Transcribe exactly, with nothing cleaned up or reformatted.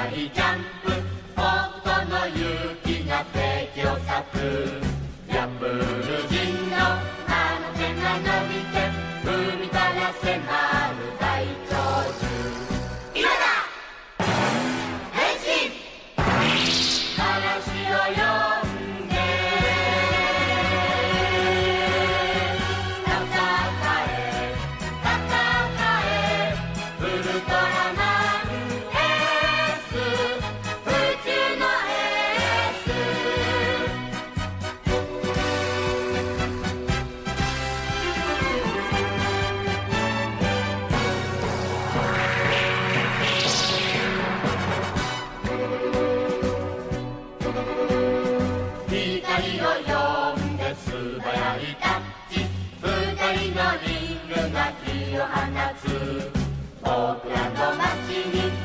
いジャンプ、北斗の勇気が敵を裂く。ギャンブル人のあの手が伸びて、海から迫る大長寿。今だ変身、嵐を呼んで戦え戦え、ウルトラマンエース、宇宙のエース。光を呼んで素早いタッチ、二人のリングが火を放つ。オークランド街に